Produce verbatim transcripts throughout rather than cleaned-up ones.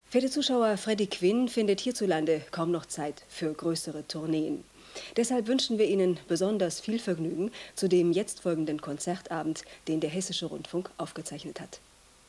Für die Zuschauer Freddie Quinn findet hierzulande kaum noch Zeit für größere Tourneen. Deshalb wünschen wir Ihnen besonders viel Vergnügen zu dem jetzt folgenden Konzertabend, den der Hessische Rundfunk aufgezeichnet hat.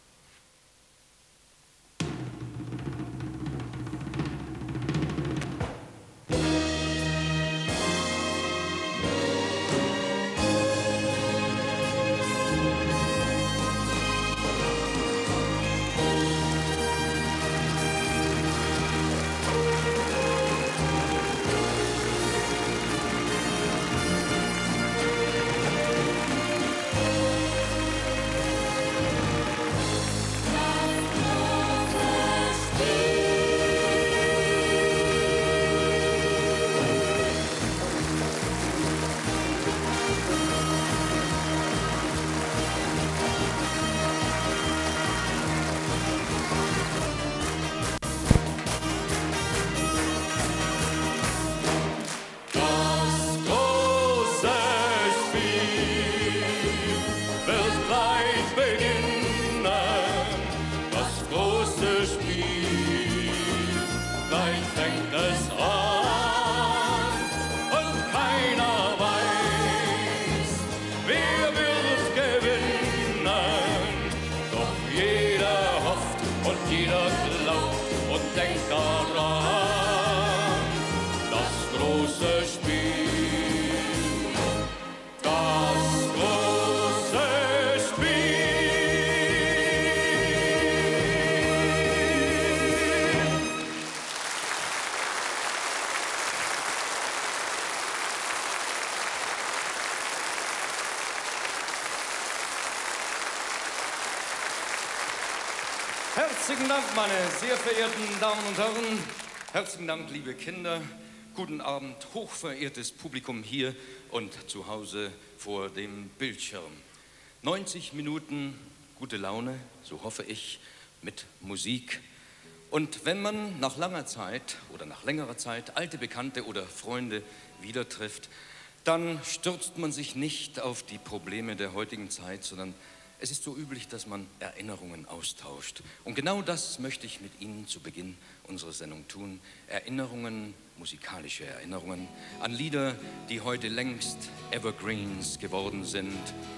Herzlichen Dank, meine sehr verehrten Damen und Herren. Herzlichen Dank, liebe Kinder. Guten Abend, hochverehrtes Publikum hier und zu Hause vor dem Bildschirm. neunzig Minuten gute Laune, so hoffe ich, mit Musik. Und wenn man nach langer Zeit oder nach längerer Zeit alte Bekannte oder Freunde wieder trifft, dann stürzt man sich nicht auf die Probleme der heutigen Zeit, sondern es ist so üblich, dass man Erinnerungen austauscht. Und genau das möchte ich mit Ihnen zu Beginn unserer Sendung tun. Erinnerungen, musikalische Erinnerungen an Lieder, die heute längst Evergreens geworden sind.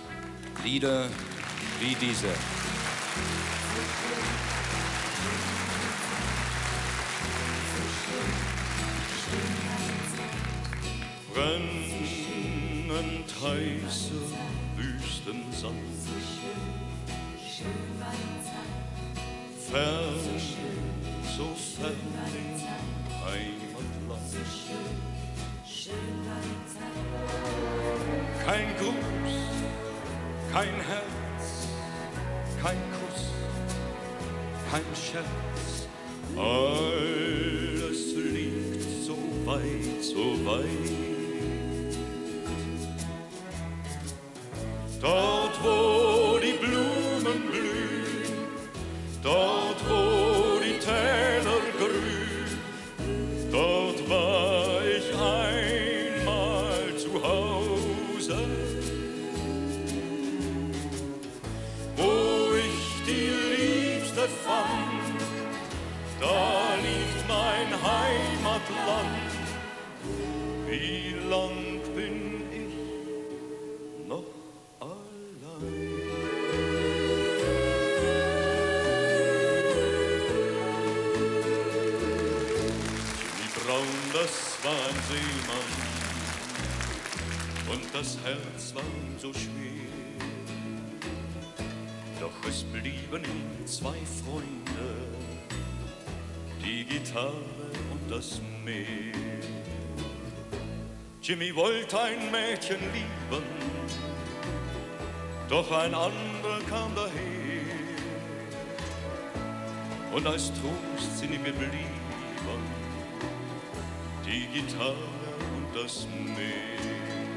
Lieder wie diese. Brennend heiße Wüstensand, fern, so fern im Heimatland. Kein Gruß, kein Herz, kein Kuss, kein Scherz, alles liegt so weit, so weit. Dort, wo die Blumen blühen, dort, wo die Täler grün, dort war ich einmal zu Hause, wo ich die Liebste fand, da liegt mein Heimatland. Wie lang bin ich noch allein? Jimmy Brown, das war ein Seemann und das Herz war ihm so schwer. Doch es blieben ihm zwei Freunde, die Gitarre und das Meer. Jimmy wollte ein Mädchen lieben, doch ein anderer kam daher. Und als Trost sind ihm geblieben die Gitarre und das Meer.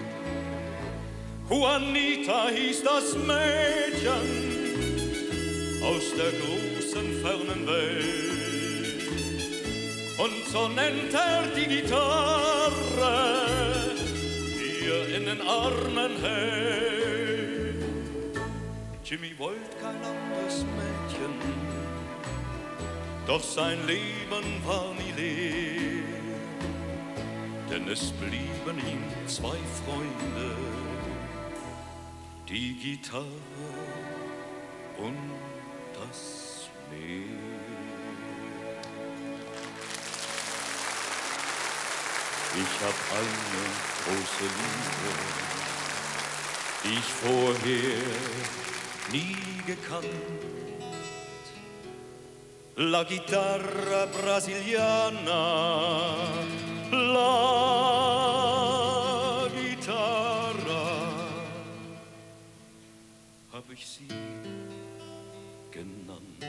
Juanita hieß das Mädchen aus der großen fernen Welt. Und so nennt er die Gitarre, die er in den Armen hält. Jimmy wollte kein anderes Mädchen, doch sein Leben war nie leer, denn es blieben ihm zwei Freunde, die Gitarre und das Meer. Ich hab eine große Liebe, die ich vorher nie gekannt. La Chitarra Brasiliana, la Chitarra, hab ich sie genannt.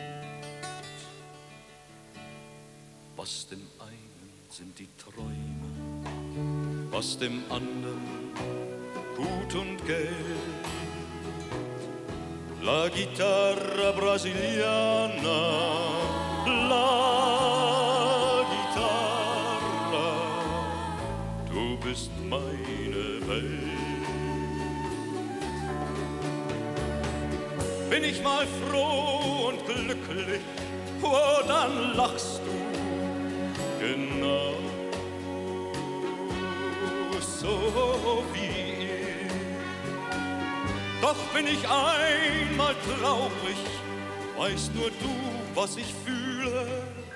Was dem einen sind die Träume, was dem anderen Gut und Geld. La Chitarra Brasiliana, la Chitarra, du bist meine Welt. Bin ich mal froh und glücklich, oh, dann lachst du genau so wie ich. Doch bin ich einmal traurig, weißt nur du, was ich fühle.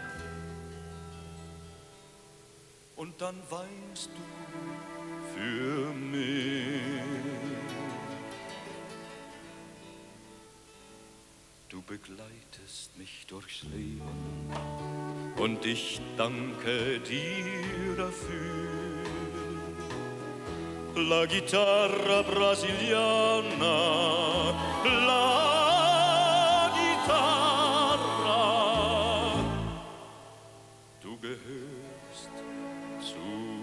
Und dann weinst du für mich. Du begleitest mich durchs Leben und ich danke dir dafür. La Chitarra Brasiliana, la Chitarra, du gehörst zu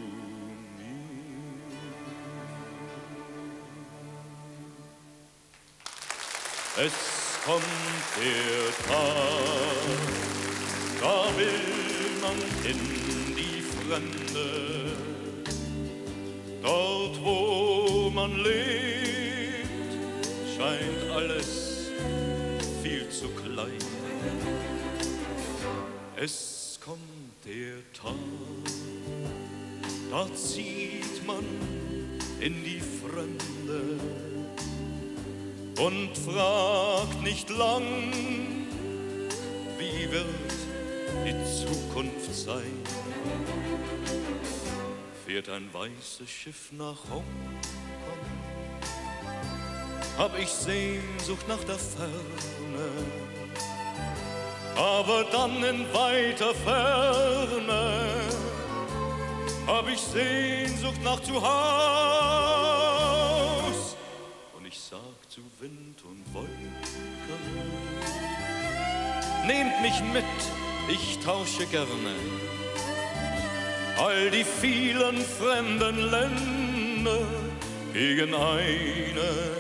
mir. Es kommt der Tag, da will man in die Fremde. Dort, wo man lebt, scheint alles viel zu klein. Es kommt der Tag, da zieht man in die Fremde und fragt nicht lang, wie wird die Zukunft sein. Fährt ein weißes Schiff nach Hongkong, hab ich Sehnsucht nach der Ferne, aber dann in weiter Ferne hab ich Sehnsucht nach zu Haus. Und ich sag zu Wind und Wolken, nehmt mich mit, ich tausche gerne all die vielen fremden Länder gegen eine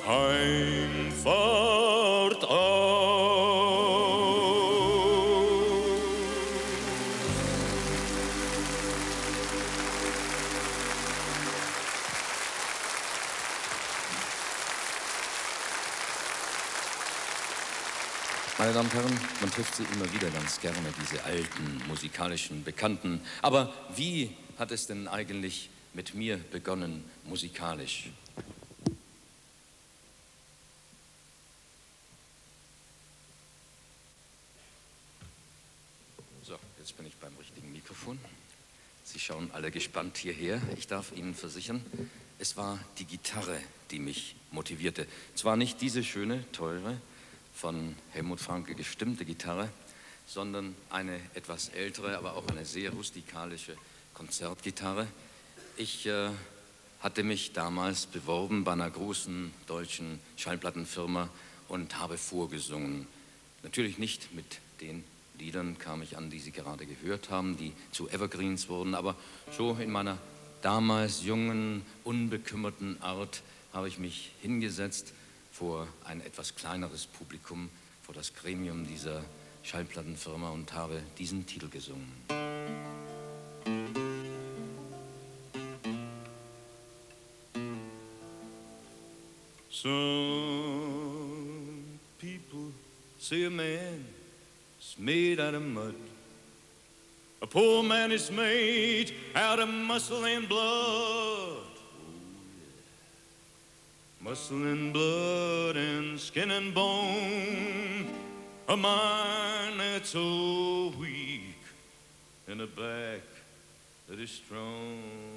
Heimfahrt aus. Meine Damen und Herren, man trifft sie immer wieder ganz gerne, diese alten musikalischen Bekannten. Aber wie hat es denn eigentlich mit mir begonnen, musikalisch? So, jetzt bin ich beim richtigen Mikrofon. Sie schauen alle gespannt hierher. Ich darf Ihnen versichern, es war die Gitarre, die mich motivierte. Zwar nicht diese schöne, teure, von Helmut Franke gestimmte Gitarre, sondern eine etwas ältere, aber auch eine sehr rustikalische Konzertgitarre. Ich äh, hatte mich damals beworben bei einer großen deutschen Schallplattenfirma und habe vorgesungen. Natürlich nicht mit den Liedern kam ich an, die Sie gerade gehört haben, die zu Evergreens wurden, aber so in meiner damals jungen, unbekümmerten Art habe ich mich hingesetzt vor ein etwas kleineres Publikum, vor das Gremium dieser Schallplattenfirma und habe diesen Titel gesungen. Some people see a man is made out of mud. A poor man is made out of muscle and blood. Muscle and blood and skin and bone. A mind that's so weak and a back that is strong.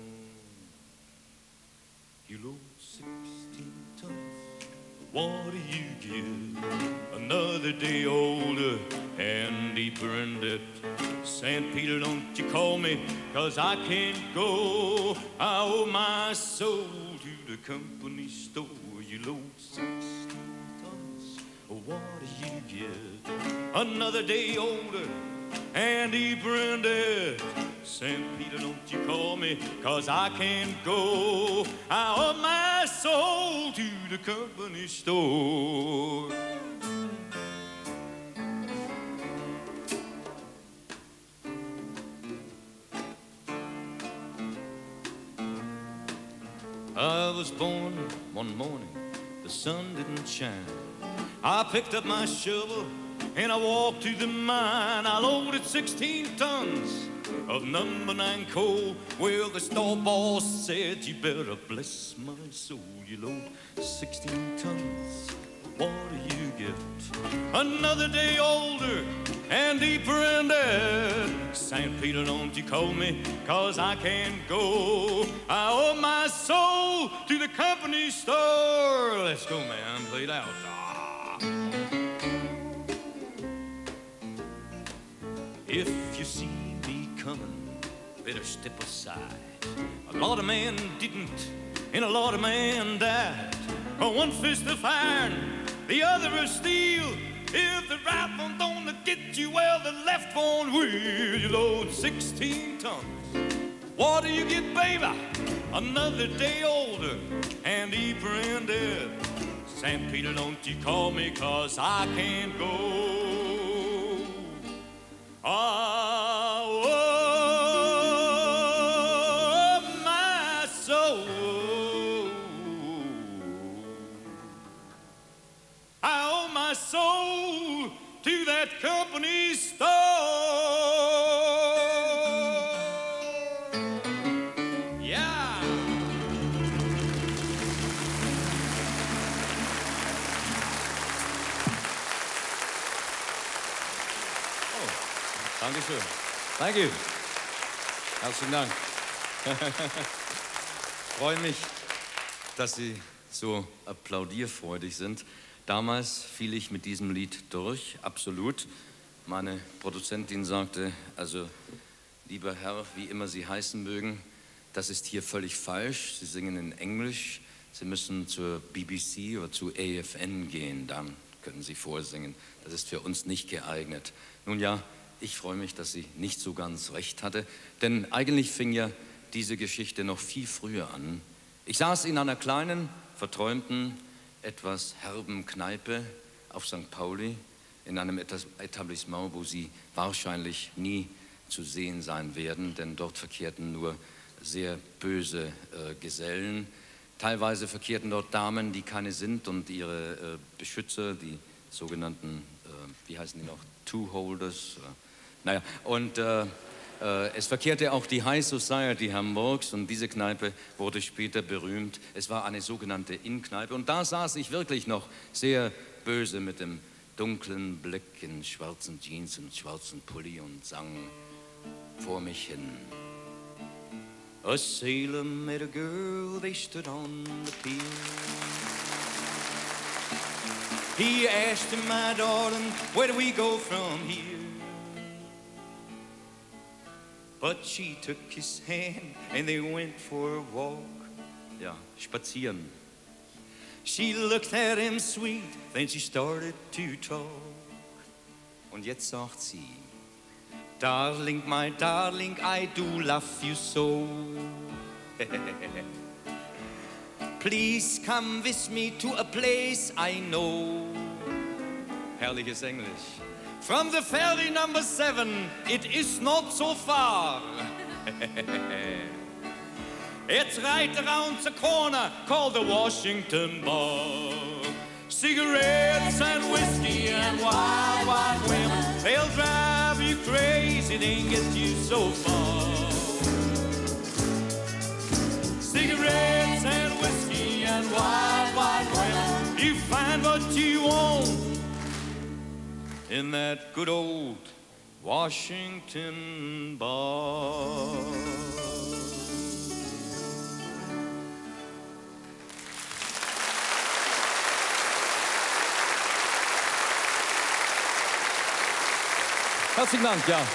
You load sixteen tons, what do you get? Another day older and deeper in debt. Saint Peter, don't you call me, cause I can't go. I owe my soul to the company store. You load sixteen tons, what do you get? Another day older and deeper in debt. Saint Peter, don't you call me, cause I can't go. I owe my soul to the company store. I was born one morning, the sun didn't shine. I picked up my shovel and I walked to the mine. I loaded sixteen tons of number nine coal. Well, the store boss said, you better bless my soul. You load sixteen tons, what do you get? Another day older and deeper in debt. Saint Peter, don't you call me, cause I can't go. I owe my soul to the company store. Let's go, man, play it out. Ah. If you see me coming, better step aside. A lot of men didn't, and a lot of men died. One fist of iron, the other of steel. If the right one don't get you, well, the left one will. You load sixteen tons, what do you get, baby? Another day older and deeper in debt. Saint Peter, don't you call me, cause I can't go. I owe my soul. I owe my soul to that company store. Yeah. Oh, Dankeschön. Thank you. Herzlichen Dank. Freue mich, dass Sie so applaudierfreudig sind. Damals fiel ich mit diesem Lied durch, absolut. Meine Produzentin sagte, also lieber Herr, wie immer Sie heißen mögen, das ist hier völlig falsch. Sie singen in Englisch, Sie müssen zur B B C oder zu A F N gehen, dann können Sie vorsingen. Das ist für uns nicht geeignet. Nun ja, ich freue mich, dass sie nicht so ganz recht hatte, denn eigentlich fing ja diese Geschichte noch viel früher an. Ich saß in einer kleinen, verträumten, etwas herben Kneipe auf Sankt Pauli, in einem Etablissement, wo Sie wahrscheinlich nie zu sehen sein werden, denn dort verkehrten nur sehr böse äh, Gesellen. Teilweise verkehrten dort Damen, die keine sind, und ihre äh, Beschützer, die sogenannten, äh, wie heißen die noch, Two-Holders. Äh, naja, und äh, äh, es verkehrte auch die High Society Hamburgs, und diese Kneipe wurde später berühmt. Es war eine sogenannte Inn-Kneipe, und da saß ich wirklich noch sehr böse mit dem dunklen Blick in schwarzen Jeans und schwarzen Pulli und sang vor mich hin. A sailor met a girl, they stood on the pier. He asked her, my darling, where do we go from here? But she took his hand and they went for a walk. Ja, spazieren. She looked at him sweet, then she started to talk. Und jetzt sagt sie, Darling, my darling, I do love you so. Please come with me to a place I know. Herrliches Englisch. From the ferry number seven, it is not so far. It's right around the corner, called the Washington Bar. Cigarettes and whiskey and wild, wild women. They'll drive you crazy, they ain't get you so far. Cigarettes and whiskey and wild, wild west. You find what you want in that good old Washington bar. Herzlichen Dank, ja.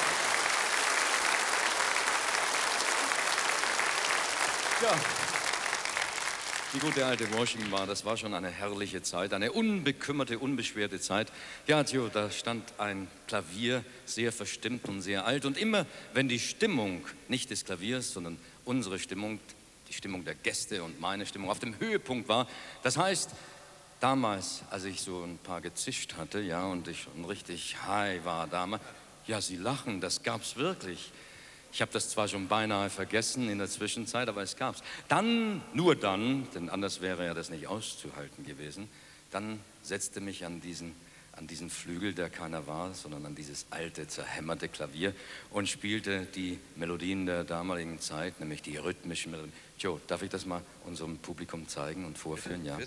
Ja, die gute alte Washington war, das war schon eine herrliche Zeit, eine unbekümmerte, unbeschwerte Zeit. Ja, Joe, da stand ein Klavier, sehr verstimmt und sehr alt. Und immer, wenn die Stimmung, nicht des Klaviers, sondern unsere Stimmung, die Stimmung der Gäste und meine Stimmung auf dem Höhepunkt war, das heißt, damals, als ich so ein paar gezischt hatte, ja, und ich schon richtig high war damals, ja, Sie lachen, das gab's wirklich. Ich habe das zwar schon beinahe vergessen in der Zwischenzeit, aber es gab's. Dann, nur dann, denn anders wäre ja das nicht auszuhalten gewesen, dann setzte mich an diesen, an diesen Flügel, der keiner war, sondern an dieses alte, zerhämmerte Klavier und spielte die Melodien der damaligen Zeit, nämlich die rhythmischen Melodien. Joe, darf ich das mal unserem Publikum zeigen und vorführen? Ja.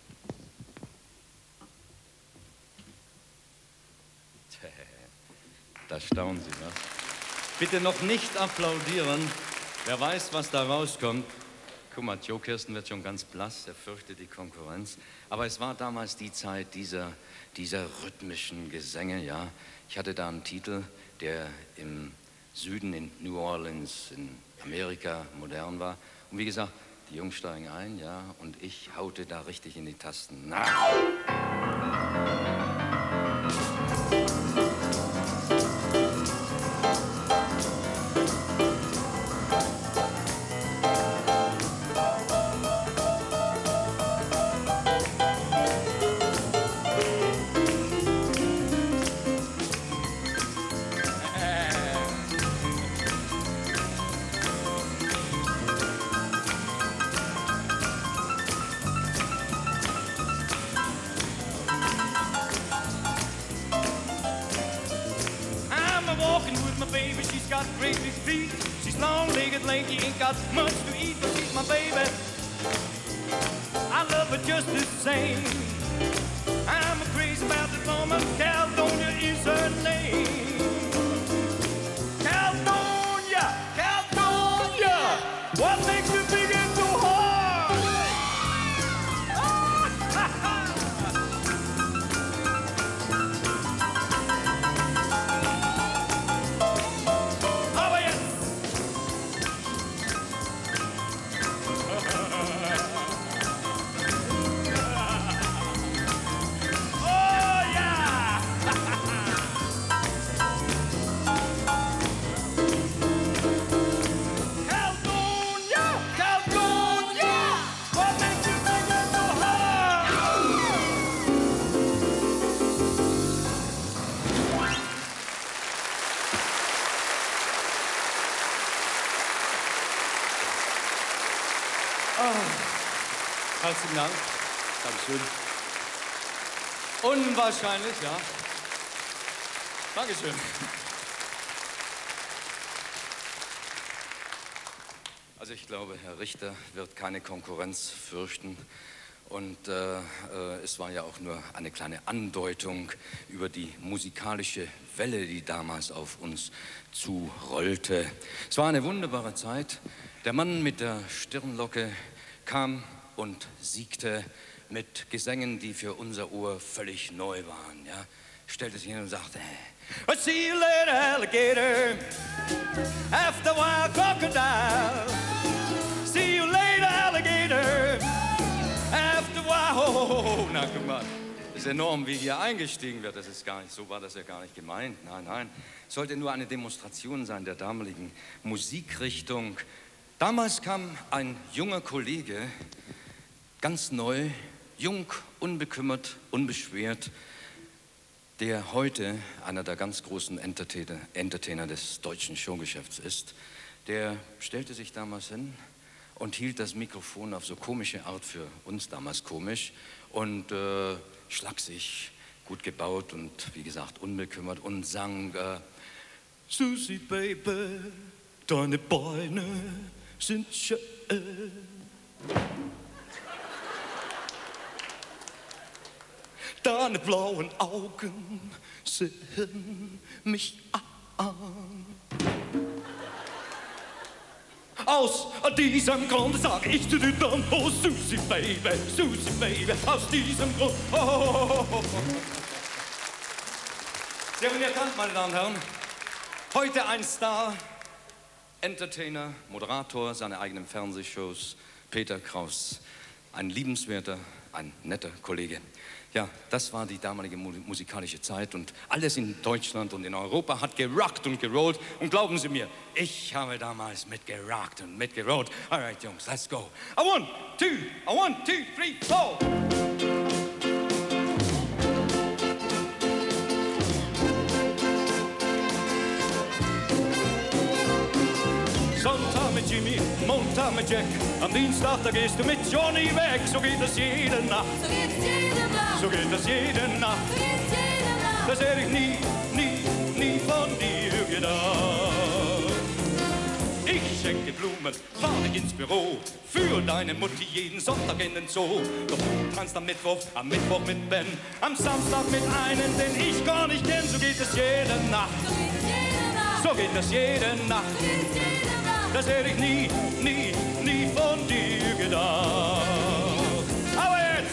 Da staunen Sie, ne? Bitte noch nicht applaudieren. Wer weiß, was da rauskommt. Guck mal, Joe Kirsten wird schon ganz blass, er fürchtet die Konkurrenz. Aber es war damals die Zeit dieser, dieser rhythmischen Gesänge, ja. Ich hatte da einen Titel, der im Süden in New Orleans in Amerika modern war. Und wie gesagt, die Jungs steigen ein, ja, und ich haute da richtig in die Tasten. Na. Much to eat, but she's my baby. I love her just the same. I'm crazy about the woman. Caledonia is her name. Caledonia, Caledonia. What makes you big and so hard? Oh, yes. Herzlichen Dank. Dankeschön. Unwahrscheinlich, ja. Dankeschön. Also ich glaube, Herr Richter wird keine Konkurrenz fürchten. Und äh, äh, es war ja auch nur eine kleine Andeutung über die musikalische Welle, die damals auf uns zurollte. Es war eine wunderbare Zeit. Der Mann mit der Stirnlocke kam und siegte mit Gesängen, die für unser Ohr völlig neu waren. Ja? Stellte sich hin und sagte, I'll see you later, alligator, after a while, crocodile. See you later, alligator, after a while. oh, na guck mal, das ist enorm, wie hier eingestiegen wird. Das ist gar nicht, so war das ja gar nicht gemeint. Nein, nein, es sollte nur eine Demonstration sein der damaligen Musikrichtung. Damals kam ein junger Kollege, ganz neu, jung, unbekümmert, unbeschwert, der heute einer der ganz großen Entertainer, Entertainer des deutschen Showgeschäfts ist. Der stellte sich damals hin und hielt das Mikrofon auf so komische Art, für uns damals komisch, und äh, schlag sich gut gebaut und wie gesagt unbekümmert und sang äh, Susi Baby, deine Beine sind schön. Deine blauen Augen sehen mich an. Aus diesem Grund sag ich zu dir dann, oh Susi Baby, Susi Baby, aus diesem Grund, oh, oh, oh, oh. Sie haben ihn erkannt, meine Damen und Herren. Heute ein Star, Entertainer, Moderator seiner eigenen Fernsehshows, Peter Kraus. Ein liebenswerter, ein netter Kollege. Ja, das war die damalige musikalische Zeit und alles in Deutschland und in Europa hat gerockt und gerollt. Und glauben Sie mir, ich habe damals mitgerockt und mitgerollt. All right, Jungs, let's go. A one, two, a one, two, three, four. Sonntag mit Jimmy, Montag mit Jack, am Dienstag, da gehst du mit Johnny weg. So geht es jede Nacht. So geht es jede Nacht. So geht es jede Nacht. So geht's jede Nacht. Das hätte ich nie, nie, nie von dir gedacht. Ich schenke Blumen, fahr dich ins Büro, für deine Mutti jeden Sonntag in den Zoo. Doch du tanzt am Mittwoch, am Mittwoch mit Ben, am Samstag mit einem, den ich gar nicht kenn. So geht es jede Nacht. So geht es jede Nacht. So geht es jede Nacht. Das hätte ich nie, nie, nie von dir gedacht. Aber jetzt!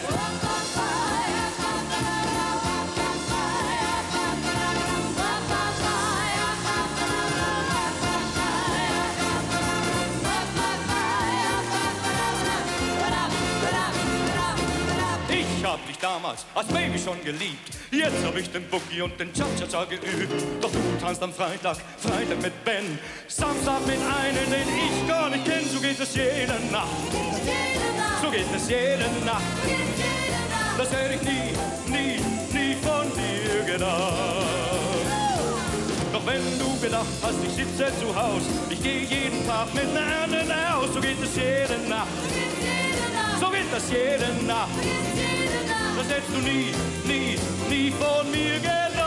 Ich hab dich damals als Baby schon geliebt. Jetzt hab ich den Boogie und den Cha-Cha-Cha geübt. Doch du tanzt am Freitag, Freitag mit Ben, Samstag mit einem, den ich gar nicht kenn. So geht es jede Nacht. So geht es jede Nacht. Das hätte ich nie, nie, nie von dir gedacht. Doch wenn du gedacht hast, ich sitze zu Haus, ich gehe jeden Tag mit einer anderen aus. So geht es jede Nacht. So geht es jede Nacht. Das hättest du nie, nie, nie von mir gedacht.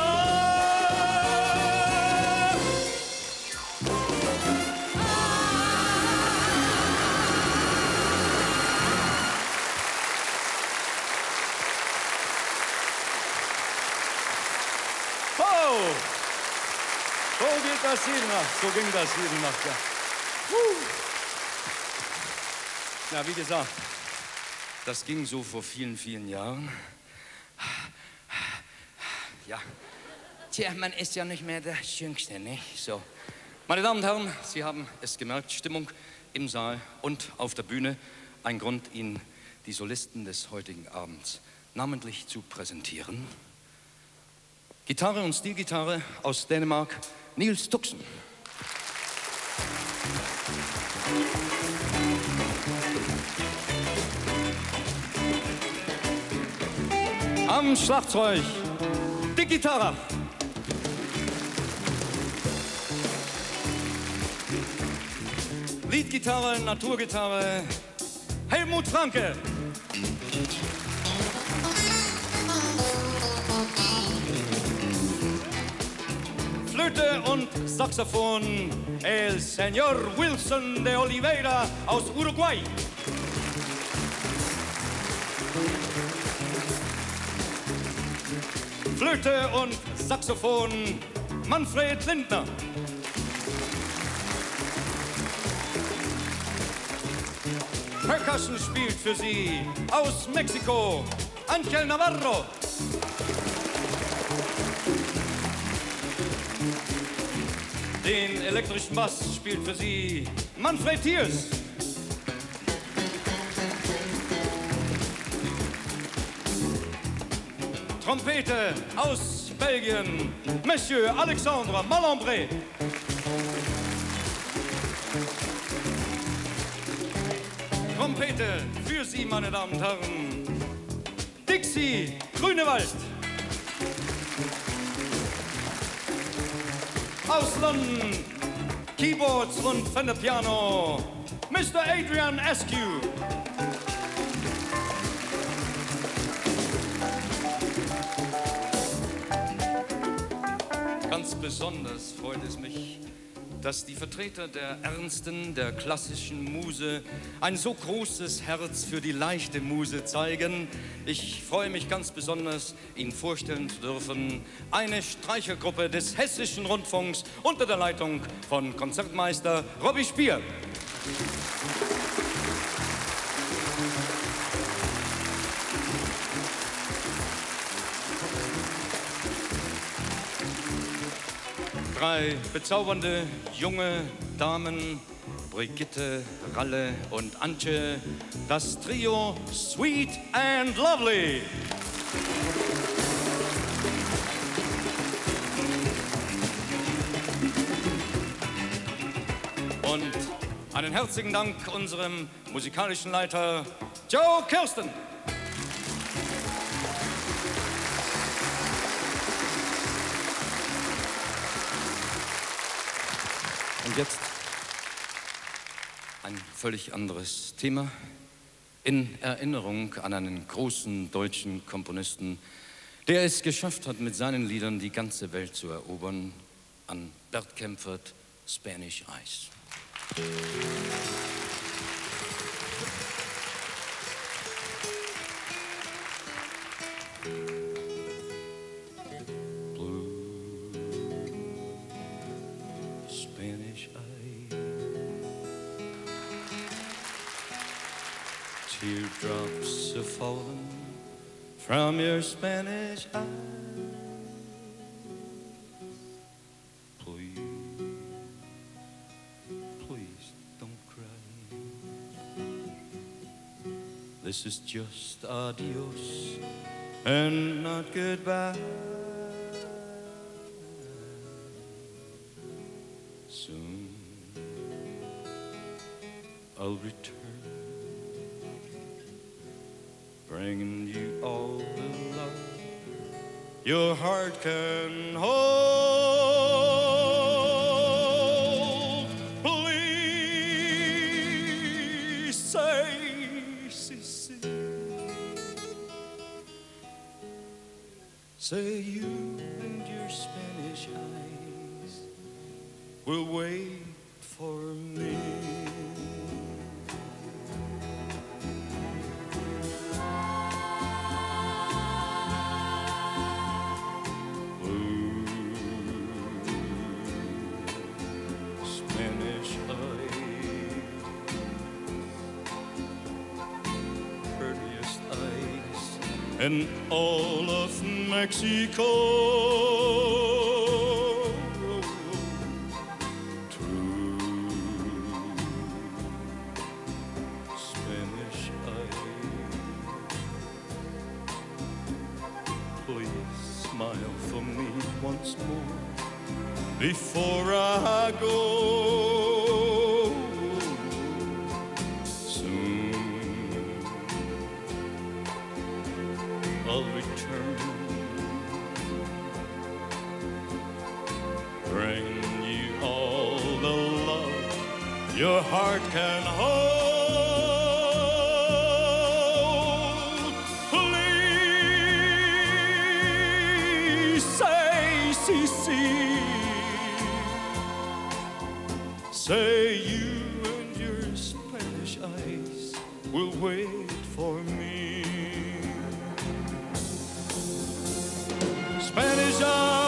Oh, so geht das jede Nacht. So ging das jede Nacht, ja. Puh. Na, wie gesagt, das ging so vor vielen, vielen Jahren. Ja, tja, man ist ja nicht mehr der Jüngste, ne? So. Meine Damen und Herren, Sie haben es gemerkt, Stimmung im Saal und auf der Bühne. Ein Grund, Ihnen die Solisten des heutigen Abends namentlich zu präsentieren. Gitarre und Stilgitarre aus Dänemark, Niels Tuxen. Am Schlagzeug, die Gitarre. Leadgitarre, Naturgitarre, Helmut Franke. Flöte und Saxophon, el Señor Wilson de Oliveira aus Uruguay. Flöte und Saxophon, Manfred Lindner. Percussion spielt für Sie aus Mexiko, Ángel Navarro. Den elektrischen Bass spielt für Sie Manfred Thiers. Trompete aus Belgien, Monsieur Alexandre Malambré. Trompete für Sie, meine Damen und Herren, Dixie Grünewald. Aus London, Keyboards und Fender Piano, Mister Adrian Askew. besonders freut es mich, dass die Vertreter der ernsten, der klassischen Muse ein so großes Herz für die leichte Muse zeigen. Ich freue mich ganz besonders, Ihnen vorstellen zu dürfen, eine Streichergruppe des Hessischen Rundfunks unter der Leitung von Konzertmeister Robby Spier. Drei bezaubernde junge Damen, Brigitte, Ralle und Antje, das Trio Sweet and Lovely. Und einen herzlichen Dank unserem musikalischen Leiter Joe Kirsten. Und jetzt ein völlig anderes Thema. In Erinnerung an einen großen deutschen Komponisten, der es geschafft hat, mit seinen Liedern die ganze Welt zu erobern, an Bert Kaempfert, Spanish Eyes. Teardrops have fallen from your Spanish eyes. Please, please don't cry. This is just adios and not goodbye. Soon I'll return, bringing you all the love your heart can hold. Please say, si, si. Say you and your Spanish eyes will wait for me. And all of Mexico, true Spanish eyes. Please smile for me once more before I go. I'll return, bring you all the love your heart can hold. Please say, si, si. Say you and your Spanish eyes will wait for me. Spanish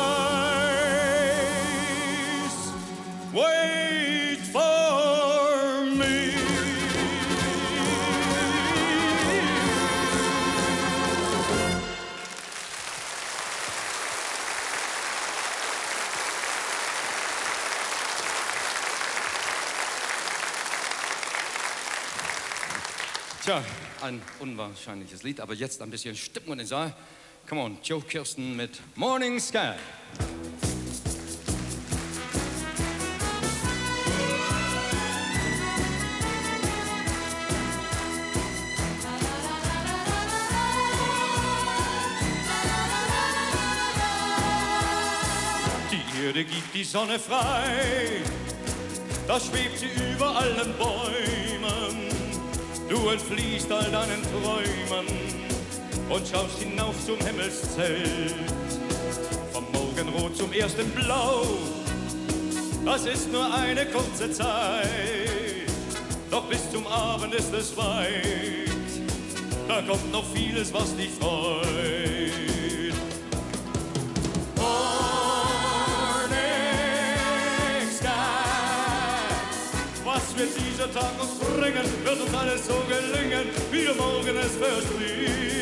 eyes, wait for me. Tja, ein unwahrscheinliches Lied, aber jetzt ein bisschen Stimmung in den Saal. Come on, Joe Kirsten mit Morning Sky. Die Erde gibt die Sonne frei, da schwebt sie über allen Bäumen. Du entfliehst all deinen Träumen und schaust hinauf zum Himmelszelt. Vom Morgen Morgenrot zum ersten Blau. Das ist nur eine kurze Zeit, doch bis zum Abend ist es weit. Da kommt noch vieles, was dich freut. Morning Sky, was wird dieser Tag uns bringen? Wird uns alles so gelingen, wie du morgen es versprichst?